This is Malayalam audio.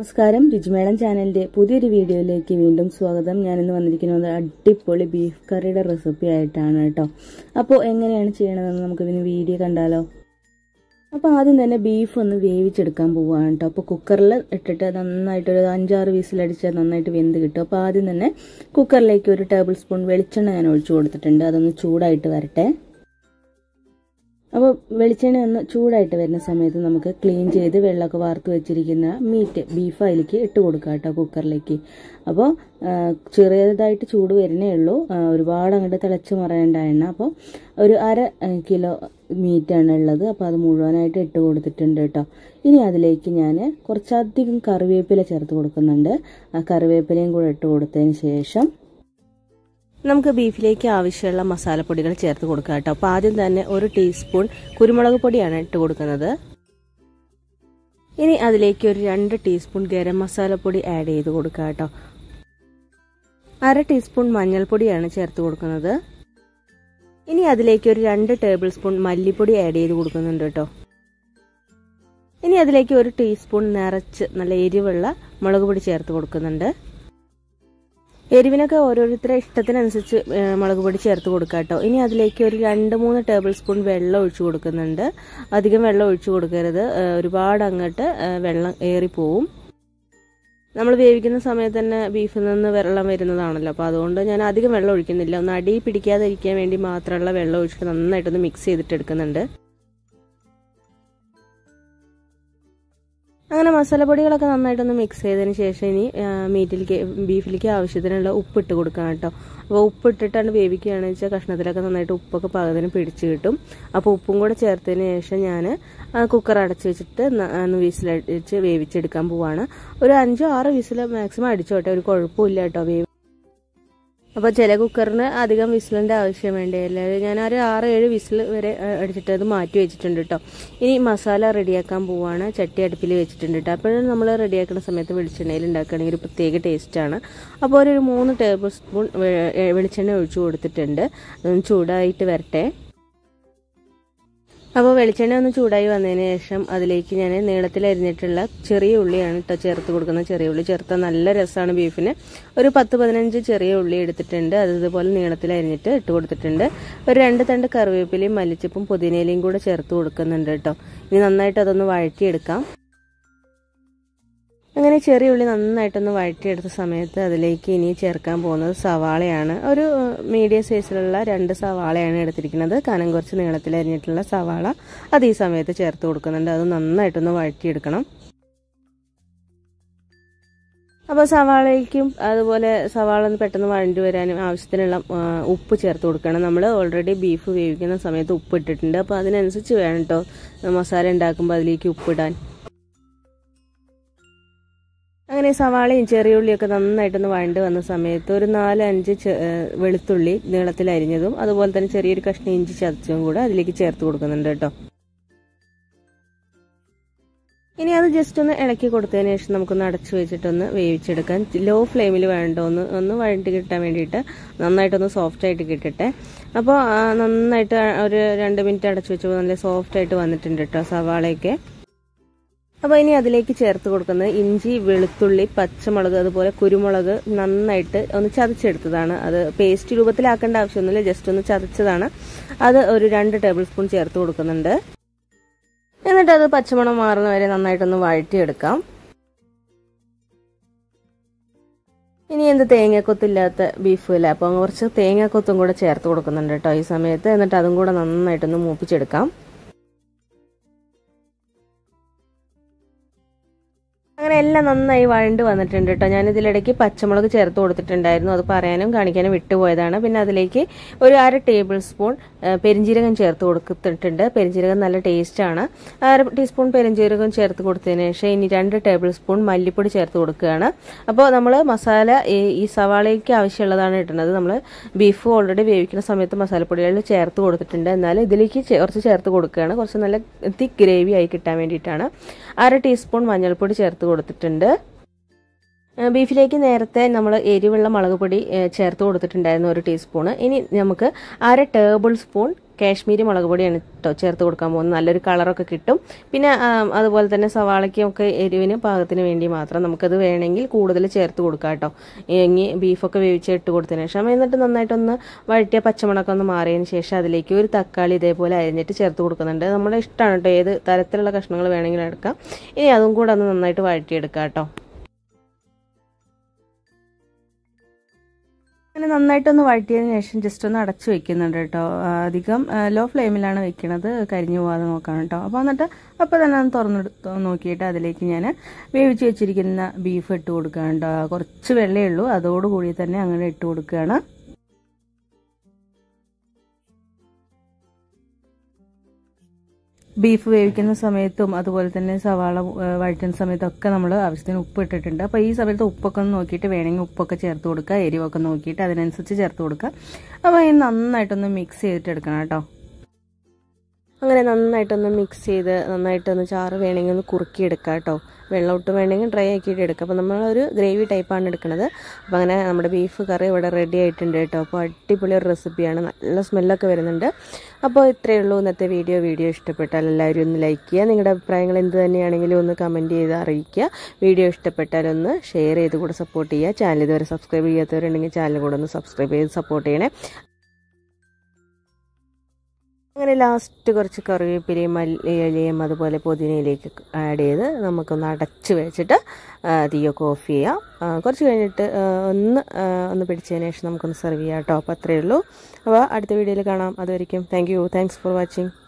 നമസ്കാരം രുചിമേളം ചാനലിന്റെ പുതിയൊരു വീഡിയോയിലേക്ക് വീണ്ടും സ്വാഗതം. ഞാനിന്ന് വന്നിരിക്കുന്നത് അടിപൊളി ബീഫ് കറിയുടെ റെസിപ്പി ആയിട്ടാണ് കേട്ടോ. അപ്പോൾ എങ്ങനെയാണ് ചെയ്യണതെന്ന് നമുക്കിതിന് വീഡിയോ കണ്ടാലോ. അപ്പോൾ ആദ്യം തന്നെ ബീഫ് ഒന്ന് വേവിച്ചെടുക്കാൻ പോവുകയാണ് കേട്ടോ. അപ്പോൾ കുക്കറിൽ ഇട്ടിട്ട് നന്നായിട്ടൊരു 5-6 വിസിലടിച്ചാൽ നന്നായിട്ട് വെന്ത് കിട്ടും. അപ്പോൾ ആദ്യം തന്നെ കുക്കറിലേക്ക് ഒരു ടേബിൾ സ്പൂൺ വെളിച്ചെണ്ണ ഞാൻ ഒഴിച്ചു കൊടുത്തിട്ടുണ്ട്. അതൊന്ന് ചൂടായിട്ട് വരട്ടെ. അപ്പോൾ വെളിച്ചെണ്ണ ഒന്ന് ചൂടായിട്ട് വരുന്ന സമയത്ത് നമുക്ക് ക്ലീൻ ചെയ്ത് വെള്ളമൊക്കെ വാർത്ത് വെച്ചിരിക്കുന്ന ബീഫ് അതിലേക്ക് ഇട്ട് കൊടുക്കുക കേട്ടോ കുക്കറിലേക്ക്. അപ്പോൾ ചെറിയതായിട്ട് ചൂട് വരുന്നേ ഉള്ളൂ, ഒരുപാട് അങ്ങോട്ട് തിളച്ച് മറയേണ്ട എണ്ണ. അപ്പോൾ ഒരു 1/2 കിലോ മീറ്റാണ് ഉള്ളത്. അപ്പോൾ അത് മുഴുവനായിട്ട് ഇട്ട് കൊടുത്തിട്ടുണ്ട് കേട്ടോ. ഇനി അതിലേക്ക് ഞാൻ കുറച്ചധികം കറിവേപ്പില ചേർത്ത് കൊടുക്കുന്നുണ്ട്. ആ കറിവേപ്പിലയും കൂടെ ഇട്ട് കൊടുത്തതിന് ശേഷം നമുക്ക് ബീഫിലേക്ക് ആവശ്യമുള്ള മസാലപ്പൊടികൾ ചേർത്ത് കൊടുക്കാം കേട്ടോ. അപ്പോൾ ആദ്യം തന്നെ 1 ടീസ്പൂൺ കുരുമുളക് പൊടിയാണ് ഇട്ട് കൊടുക്കുന്നത്. ഇനി അതിലേക്ക് ഒരു 2 ടീസ്പൂൺ ഗരം മസാലപ്പൊടി ആഡ് ചെയ്ത് കൊടുക്കുക കേട്ടോ. 1/2 ടീസ്പൂൺ മഞ്ഞൾപ്പൊടിയാണ് ചേർത്ത് കൊടുക്കുന്നത്. ഇനി അതിലേക്ക് ഒരു 2 ടേബിൾ സ്പൂൺ മല്ലിപ്പൊടി ആഡ് ചെയ്ത് കൊടുക്കുന്നുണ്ട് കേട്ടോ. ഇനി അതിലേക്ക് 1 ടീസ്പൂൺ നിറച്ച് നല്ല എരിവുള്ള മുളക് പൊടി ചേർത്ത് കൊടുക്കുന്നുണ്ട്. എരിവിനൊക്കെ ഓരോരുത്തരുടെ ഇഷ്ടത്തിനനുസരിച്ച് മുളക് പൊടി ചേർത്ത് കൊടുക്കുക കേട്ടോ. ഇനി അതിലേക്ക് ഒരു 2-3 ടേബിൾ സ്പൂൺ വെള്ളം ഒഴിച്ചു കൊടുക്കുന്നുണ്ട്. അധികം വെള്ളം ഒഴിച്ചു കൊടുക്കരുത്, ഒരുപാട് അങ്ങോട്ട് വെള്ളം ഏറിപ്പോവും. നമ്മൾ വേവിക്കുന്ന സമയത്ത് തന്നെ ബീഫിൽ നിന്ന് വെള്ളം വരുന്നതാണല്ലോ. അപ്പോൾ അതുകൊണ്ട് ഞാൻ അധികം വെള്ളം ഒഴിക്കുന്നില്ല. ഒന്ന് അടി പിടിക്കാതിരിക്കാൻ വേണ്ടി മാത്രമുള്ള വെള്ളം ഒഴിച്ചിട്ട് നന്നായിട്ടൊന്ന് മിക്സ് ചെയ്തിട്ട് എടുക്കുന്നുണ്ട്. അങ്ങനെ മസാലപ്പൊടികളൊക്കെ നന്നായിട്ടൊന്ന് മിക്സ് ചെയ്തതിന് ശേഷം ഇനി ബീഫിലേക്ക് ആവശ്യത്തിനുള്ള ഉപ്പിട്ട് കൊടുക്കാം കേട്ടോ. അപ്പോൾ ഉപ്പിട്ടിട്ടാണ് വേവിക്കുകയാണെന്ന് വെച്ചാൽ കഷ്ണത്തിലൊക്കെ നന്നായിട്ട് ഉപ്പൊക്കെ പാകത്തിന് പിടിച്ച് കിട്ടും. അപ്പോൾ ഉപ്പും കൂടെ ചേർത്തതിന് ശേഷം ഞാൻ കുക്കർ അടച്ചു വെച്ചിട്ട് വിസിലടിച്ച് വേവിച്ചെടുക്കാൻ പോവാണ്. ഒരു 5-6 വിസിൽ മാക്സിമം അടിച്ചോട്ടെ, ഒരു കുഴപ്പമില്ല കേട്ടോ വേവ്. അപ്പോൾ ചില കുക്കറിന് അധികം വിസിലിൻ്റെ ആവശ്യം വേണ്ടിയല്ല. ഞാൻ ഒരു 6-7 വിസിൽ വരെ അടിച്ചിട്ട് അത് മാറ്റി വെച്ചിട്ടുണ്ട് കേട്ടോ. ഇനി മസാല റെഡിയാക്കാൻ പോവാണ്. ചട്ടി അടുപ്പിൽ വെച്ചിട്ടുണ്ട് കേട്ടോ. അപ്പോഴും നമ്മൾ റെഡിയാക്കുന്ന സമയത്ത് വെളിച്ചെണ്ണയിൽ ഉണ്ടാക്കുകയാണെങ്കിൽ ഒരു പ്രത്യേക ടേസ്റ്റാണ്. അപ്പോൾ ഒരു 3 ടേബിൾ സ്പൂൺ വെളിച്ചെണ്ണ ഒഴിച്ചു കൊടുത്തിട്ടുണ്ട്. അതൊന്ന് ചൂടായിട്ട് വരട്ടെ. അപ്പോൾ വെളിച്ചെണ്ണ ഒന്ന് ചൂടായി വന്നതിന് ശേഷം അതിലേക്ക് ഞാൻ നീളത്തിൽ അരിഞ്ഞിട്ടുള്ള ചെറിയ ഉള്ളിയാണ് കേട്ടോ ചേർത്ത് കൊടുക്കുന്നത്. ചെറിയ ഉള്ളി ചേർത്താൽ നല്ല രസമാണ് ബീഫിന്. ഒരു 10-15 ചെറിയ ഉള്ളി എടുത്തിട്ടുണ്ട്. അത് ഇതുപോലെ നീളത്തിൽ അരിഞ്ഞിട്ട് ഇട്ട് കൊടുത്തിട്ടുണ്ട്. ഒരു 2 തണ്ട് കറിവേപ്പിലയും മല്ലിച്ചപ്പും പുതിനയിലയും കൂടെ ചേർത്ത് കൊടുക്കുന്നുണ്ട് കേട്ടോ. ഇനി നന്നായിട്ട് അതൊന്ന് വഴറ്റിയെടുക്കാം. അങ്ങനെ ചെറിയ ഉള്ളി നന്നായിട്ടൊന്ന് വഴറ്റിയെടുത്ത സമയത്ത് അതിലേക്ക് ഇനി ചേർക്കാൻ പോകുന്നത് സവാളയാണ്. ഒരു മീഡിയം സൈസിലുള്ള 2 സവാളയാണ് എടുത്തിരിക്കുന്നത്. കനം കുറച്ച് നീളത്തിൽ അരിഞ്ഞിട്ടുള്ള സവാള അത് ഈ സമയത്ത് ചേർത്ത് കൊടുക്കുന്നുണ്ട്. അത് നന്നായിട്ടൊന്ന് വഴറ്റിയെടുക്കണം. അപ്പോൾ സവാളയ്ക്കും അതുപോലെ സവാള ഒന്ന് പെട്ടെന്ന് വഴണ്ടി വരാനും ആവശ്യത്തിനുള്ള ഉപ്പ് ചേർത്ത് കൊടുക്കണം. നമ്മൾ ഓൾറെഡി ബീഫ് വേവിക്കുന്ന സമയത്ത് ഉപ്പ് ഇട്ടിട്ടുണ്ട്. അപ്പോൾ അതിനനുസരിച്ച് വേണം കേട്ടോ മസാല ഉണ്ടാക്കുമ്പോൾ അതിലേക്ക് ഉപ്പിടാൻ. അങ്ങനെ സവാളയും ചെറിയ ഉള്ളിയൊക്കെ നന്നായിട്ടൊന്ന് വഴണ്ട് വന്ന സമയത്ത് ഒരു 4-5 വെളുത്തുള്ളി നീളത്തിൽ അരിഞ്ഞതും അതുപോലെ തന്നെ ചെറിയൊരു കഷ്ണം ഇഞ്ചി ചതച്ചതും കൂടെ അതിലേക്ക് ചേർത്ത് കൊടുക്കുന്നുണ്ട് കേട്ടോ. ഇനി അത് ജസ്റ്റ് ഒന്ന് ഇളക്കി കൊടുത്തതിന് ശേഷം നമുക്കൊന്ന് അടച്ചു വെച്ചിട്ടൊന്ന് വേവിച്ചെടുക്കാൻ. ലോ ഫ്ലെയിമിൽ വേണ്ട ഒന്ന് വഴണ്ടി കിട്ടാൻ വേണ്ടിയിട്ട് നന്നായിട്ടൊന്ന് സോഫ്റ്റായിട്ട് കിട്ടട്ടെ. അപ്പോൾ നന്നായിട്ട് ഒരു 2 മിനിറ്റ് അടച്ചു വെച്ചപ്പോൾ നല്ല സോഫ്റ്റായിട്ട് വന്നിട്ടുണ്ട് കേട്ടോ സവാളയൊക്കെ. അപ്പോൾ ഇനി അതിലേക്ക് ചേർത്ത് കൊടുക്കുന്നത് ഇഞ്ചി, വെളുത്തുള്ളി, പച്ചമുളക് അതുപോലെ കുരുമുളക് നന്നായിട്ട് ഒന്ന് ചതച്ചെടുത്തതാണ്. അത് പേസ്റ്റ് രൂപത്തിലാക്കേണ്ട ആവശ്യമൊന്നുമില്ല, ജസ്റ്റ് ഒന്ന് ചതച്ചതാണ്. അത് ഒരു 2 ടേബിൾ സ്പൂൺ ചേർത്ത് കൊടുക്കുന്നുണ്ട്. എന്നിട്ട് അത് പച്ചമണം മാറുന്ന വരെ നന്നായിട്ടൊന്ന് വഴറ്റിയെടുക്കാം. ഇനി തേങ്ങാക്കൊത്തില്ലാത്ത ബീഫില്ല, അപ്പോൾ കുറച്ച് തേങ്ങാക്കൊത്തും കൂടെ ചേർത്ത് കൊടുക്കുന്നുണ്ട് കേട്ടോ ഈ സമയത്ത്. എന്നിട്ട് അതും കൂടെ നന്നായിട്ടൊന്ന് മൂപ്പിച്ചെടുക്കാം. അങ്ങനെ എല്ലാം നന്നായി വഴണ്ട് വന്നിട്ടുണ്ട് കേട്ടോ. ഞാനിതിലിടയ്ക്ക് പച്ചമുളക് ചേർത്ത് കൊടുത്തിട്ടുണ്ടായിരുന്നു, അത് പറയാനും കാണിക്കാനും വിട്ടുപോയതാണ്. പിന്നെ അതിലേക്ക് ഒരു 1/2 ടേബിൾ സ്പൂൺ പെരിഞ്ജീരകം ചേർത്ത് കൊടുത്തിട്ടുണ്ട്. പെരിഞ്ജീരകം നല്ല ടേസ്റ്റാണ്. 1/2 ടീസ്പൂൺ പെരിഞ്ജീരകം ചേർത്ത് കൊടുത്തതിന് ശേഷം ഇനി 2 ടേബിൾ സ്പൂൺ മല്ലിപ്പൊടി ചേർത്ത് കൊടുക്കുകയാണ്. അപ്പോൾ നമ്മൾ മസാല ഈ സവാളയ്ക്ക് ആവശ്യമുള്ളതാണ് ഇടുന്നത്. നമ്മൾ ബീഫ് ഓൾറെഡി വേവിക്കുന്ന സമയത്ത് മസാലപ്പൊടികൾ ചേർത്ത് കൊടുത്തിട്ടുണ്ട്. എന്നാൽ ഇതിലേക്ക് കുറച്ച് ചേർത്ത് കൊടുക്കുകയാണ്, കുറച്ച് നല്ല തിക്ക് ഗ്രേവി ആയി കിട്ടാൻ വേണ്ടിയിട്ടാണ്. 1/2 ടീസ്പൂൺ മഞ്ഞൾപ്പൊടി ചേർത്ത് കൊടുത്തിട്ടുണ്ട്. ബീഫിലേക്ക് നേരത്തെ നമ്മൾ എരിവുള്ള മുളക് പൊടി ചേർത്ത് കൊടുത്തിട്ടുണ്ടായിരുന്നു 1 ടീസ്പൂൺ. ഇനി നമുക്ക് 1/2 ടേബിൾ സ്പൂൺ കാശ്മീരി മുളക് പൊടിയാണ് ചേർത്ത് കൊടുക്കാൻ പോകുന്നത്. നല്ലൊരു കളറൊക്കെ കിട്ടും. പിന്നെ അതുപോലെ തന്നെ സവാളയ്ക്കൊക്കെ എരിവിന് പാകത്തിന് വേണ്ടി മാത്രം നമുക്കത് വേണമെങ്കിൽ കൂടുതൽ ചേർത്ത് കൊടുക്കാം കേട്ടോ. ഇനി ബീഫൊക്കെ വേവിച്ച് ഇട്ട് കൊടുത്തതിന് ശേഷം എന്നിട്ട് നന്നായിട്ടൊന്ന് വഴറ്റിയ പച്ചമുളകൊക്കെ ഒന്ന് മാറിയതിന് ശേഷം അതിലേക്ക് ഒരു തക്കാളി ഇതേപോലെ അരിഞ്ഞിട്ട് ചേർത്ത് കൊടുക്കുന്നുണ്ട്. നമ്മുടെ ഇഷ്ടമാണ് കേട്ടോ, ഏത് തരത്തിലുള്ള കഷ്ണങ്ങൾ വേണമെങ്കിലും എടുക്കാം. ഇനി അതും കൂടെ ഒന്ന് നന്നായിട്ട് വഴറ്റിയെടുക്കാം കേട്ടോ. അങ്ങനെ നന്നായിട്ടൊന്ന് വഴറ്റിയതിന് ശേഷം ജസ്റ്റ് ഒന്ന് അടച്ചു വെക്കുന്നുണ്ട് കേട്ടോ. അധികം ലോ ഫ്ലെയിമിലാണ് വെക്കുന്നത്, കരിഞ്ഞു പോകാതെ നോക്കണം കേട്ടോ. എന്നിട്ട് അപ്പോൾ തന്നെ ഒന്ന് തുറന്നെടുത്ത് നോക്കിയിട്ട് അതിലേക്ക് ഞാൻ വേവിച്ച് വെച്ചിരിക്കുന്ന ബീഫ് ഇട്ട് കൊടുക്കുകയാണ് കേട്ടോ. കുറച്ച് വെള്ളമേ ഉള്ളൂ, അതോടുകൂടി തന്നെ അങ്ങനെ ഇട്ട് കൊടുക്കുകയാണ്. ബീഫ് വേവിക്കുന്ന സമയത്തും അതുപോലെ തന്നെ സവാള വഴറ്റുന്ന സമയത്തൊക്കെ നമ്മൾ ആവശ്യത്തിന് ഉപ്പ് ഇട്ടിട്ടുണ്ട്. അപ്പോൾ ഈ സമയത്ത് ഉപ്പൊക്കെ ഒന്ന് നോക്കിയിട്ട് വേണമെങ്കിൽ ഉപ്പൊക്കെ ചേർത്ത് കൊടുക്കുക, എരിവൊക്കെ നോക്കിയിട്ട് അതിനനുസരിച്ച് ചേർത്ത് കൊടുക്കുക. അപ്പോൾ ഇത് നന്നായിട്ടൊന്ന് മിക്സ് ചെയ്തിട്ട് എടുക്കണം കേട്ടോ. അങ്ങനെ നന്നായിട്ടൊന്ന് മിക്സ് ചെയ്ത് നന്നായിട്ടൊന്ന് ചാറ് വേണമെങ്കിൽ ഒന്ന് കുറുക്കിയെടുക്കുക കേട്ടോ. വെള്ളം ഇട്ട് വേണമെങ്കിൽ ഡ്രൈ ആക്കിയിട്ട് എടുക്കുക. അപ്പോൾ നമ്മളൊരു ഗ്രേവി ടൈപ്പാണ് എടുക്കുന്നത്. അപ്പോൾ അങ്ങനെ നമ്മുടെ ബീഫ് കറി ഇവിടെ റെഡി ആയിട്ടുണ്ട് കേട്ടോ. അപ്പോൾ അടിപൊളി ഒരു റെസിപ്പിയാണ്, നല്ല സ്മെല്ലൊക്കെ വരുന്നുണ്ട്. അപ്പോൾ ഇത്രയേ ഉള്ളൂ ഇന്നത്തെ വീഡിയോ ഇഷ്ടപ്പെട്ടാൽ എല്ലാവരും ഒന്ന് ലൈക്ക് ചെയ്യുക. നിങ്ങളുടെ അഭിപ്രായങ്ങൾ എന്ത് തന്നെയാണെങ്കിലും ഒന്ന് കമൻറ്റ് ചെയ്ത് അറിയിക്കുക. വീഡിയോ ഇഷ്ടപ്പെട്ടാലൊന്ന് ഷെയർ ചെയ്ത് കൂടെ സപ്പോർട്ട് ചെയ്യുക. ചാനൽ ഇതുവരെ സബ്സ്ക്രൈബ് ചെയ്യാത്തവരുണ്ടെങ്കിൽ ചാനൽ കൂടെ ഒന്ന് സബ്സ്ക്രൈബ് ചെയ്ത് സപ്പോർട്ട് ചെയ്യണേ. അങ്ങനെ ലാസ്റ്റ് കുറച്ച് കറിവേപ്പിലയും മല്ലിയിലയും അതുപോലെ പുതിനയിലേക്ക് ആഡ് ചെയ്ത് നമുക്കൊന്ന് അടച്ച് വെച്ചിട്ട് തീയൊക്കെ ഓഫ് ചെയ്യാം. കുറച്ച് കഴിഞ്ഞിട്ട് ഒന്ന് പിടിച്ചതിന് ശേഷം നമുക്കൊന്ന് സെർവ് ചെയ്യാം കേട്ടോ. അപ്പോൾ അത്രയേ ഉള്ളൂ. അപ്പോൾ അടുത്ത വീഡിയോയിൽ കാണാം. അതുവരെയ്ക്കും താങ്ക്സ് ഫോർ വാച്ചിങ്.